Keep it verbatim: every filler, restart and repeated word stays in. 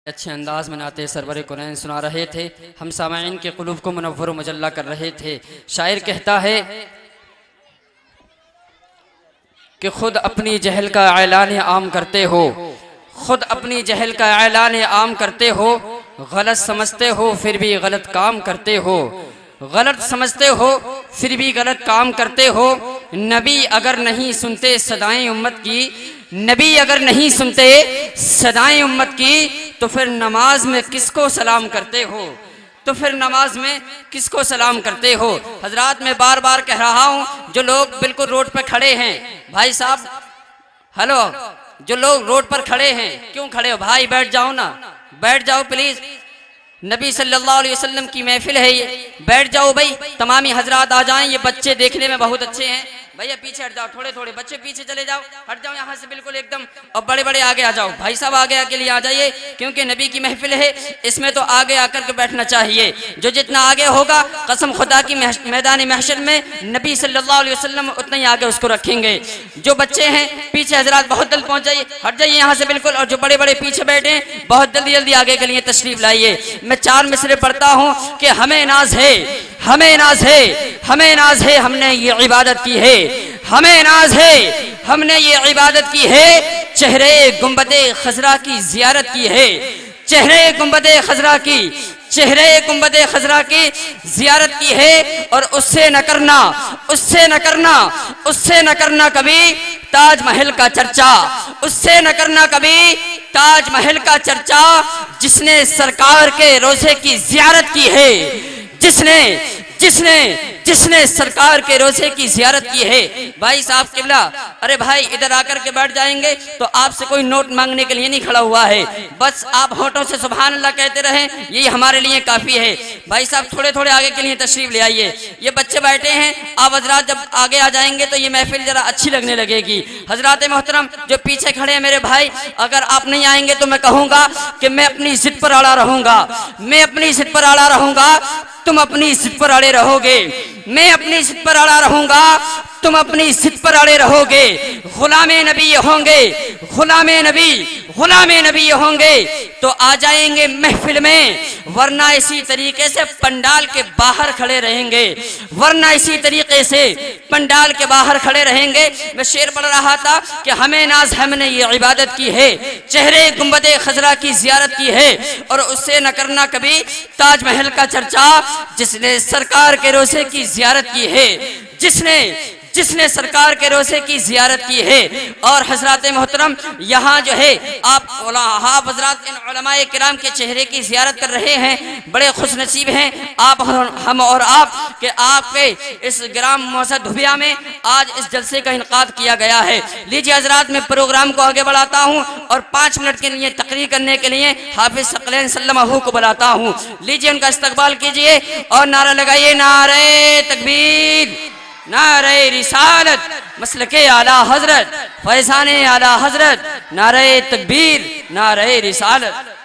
अच्छे अंदाज में नाते सरवर कुरैन सुना रहे थे, हम सामाईन के क़ुलूब को मुनव्वर मुजल्ला कर रहे थे। शायर कहता है कि खुद अपनी जहल का ऐलान आम करते हो, खुद अपनी जहल का ऐलान आम करते हो, गलत समझते हो फिर भी गलत काम करते हो, गलत समझते हो फिर भी गलत काम करते हो। नबी अगर नहीं सुनते सदाएं उम्मत की, नबी अगर नहीं सुनते सदाएं उम्मत की, तो फिर नमाज में किसको सलाम करते हो, तो फिर नमाज में किसको सलाम करते हो। हजरात मैं बार बार कह रहा हूँ, जो लोग बिल्कुल रोड पर खड़े हैं, भाई साहब हेलो, जो लोग रोड पर खड़े हैं, क्यों खड़े हो भाई, बैठ जाओ ना, बैठ जाओ प्लीज, नबी सल्लल्लाहु अलैहि वसल्लम की महफिल है ये, बैठ जाओ भाई। तमामी हजरात आ जाएं, ये बच्चे देखने में बहुत अच्छे हैं, भैया पीछे हट जाओ, थोड़े थोड़े बच्चे पीछे चले जाओ, हट जाओ यहाँ से बिल्कुल एकदम, और बड़े बड़े आगे आ जाओ, भाई साहब आगे आके लिए आ जाइए, क्योंकि नबी की महफिल है, इसमें तो आगे आकर के बैठना चाहिए। जो जितना आगे होगा कसम खुदा की मैदान महशर में नबी सल्लल्लाहु अलैहि वसल्लम उतना ही आगे उसको रखेंगे। जो बच्चे हैं पीछे हजरात बहुत जल्द पहुँच जाइए, हट जाइए यहाँ से बिल्कुल, और जो बड़े बड़े पीछे बैठे हैं बहुत जल्दी जल्दी आगे के लिए तशरीफ लाइए। मैं चार मिसरे पढ़ता हूँ कि हमें नाज है, हमें नाज है, हमें नाज है, हमने ये इबादत की है, हमें नाज है, हमने ये इबादत की है, चेहरे गुंबदे खजरा की जियारत की है, चेहरे गुंबदे खजरा की, चेहरे गुंबदे खजरा की जियारत की है। और उससे न करना, उससे न करना, उससे न करना कभी ताजमहल का चर्चा, उससे न करना कभी ताजमहल का चर्चा, जिसने सरकार के रोजे की जियारत की है, जिसने जिसने जिसने सरकार के रोजे की जियारत की है। भाई साहब किबला, अरे भाई इधर आकर के बैठ जाएंगे तो आपसे कोई नोट मांगने के लिए नहीं खड़ा हुआ है, बस आप होठों से सुभान अल्लाह कहते रहें, यही हमारे लिए काफ़ी है। भाई साहब थोड़े थोड़े आगे के लिए तशरीफ ले आइए, ये बच्चे बैठे हैं, आप हजरात जब आगे आ जाएंगे तो ये महफिल जरा अच्छी लगने लगेगी। हजरात मोहतरम जो पीछे खड़े हैं मेरे भाई, अगर आप नहीं आएंगे तो मैं कहूँगा कि मैं अपनी जिद पर अड़ा रहूँगा, मैं अपनी जिद पर अड़ा रहूँगा, तुम अपनी जिद पर अड़े रहोगे, मैं अपनी जिद पर अड़ा रहूंगा, तुम अपनी जिद पर अड़े रहोगे। गुलामे नबी होंगे, गुलामे नबी, गुलामे नबी होंगे तो आ जाएंगे महफिल में, वरना इसी तरीके से पंडाल के बाहर खड़े रहेंगे, वरना इसी तरीके से पंडाल के बाहर खड़े रहेंगे। मैं शेर पढ़ रहा था कि हमें नाज, हमने ये इबादत की है, चेहरे गुंबदे खजरा की जियारत की है, और उससे न करना कभी ताजमहल का चर्चा, जिसने सरकार के रोजे की जियारत की है, जिसने जिसने सरकार के रोजे की जियारत की है। और हजरात मोहतरम यहाँ जो है आप आप हजरात इन उलमाए किराम के चेहरे की जियारत कर रहे हैं, बड़े खुश नसीब हैं आप, हम और आप कि आपके इस ग्राम मौसा धुबिया में आज इस जलसे का इनकाद किया गया है। लीजिए हजरात मैं प्रोग्राम को आगे बढ़ाता हूँ और पाँच मिनट के लिए तकरीर करने के लिए हाफिज सकलैन सल्लल्लाहु को बुलाता हूँ। लीजिए उनका इस्तकबाल कीजिए और नारा लगाइए, नारे तकबीर, नारे रिसालत, मसलके आला हजरत, फैज़ाने आला हजरत, नारे तकबीर, नारे रिसालत।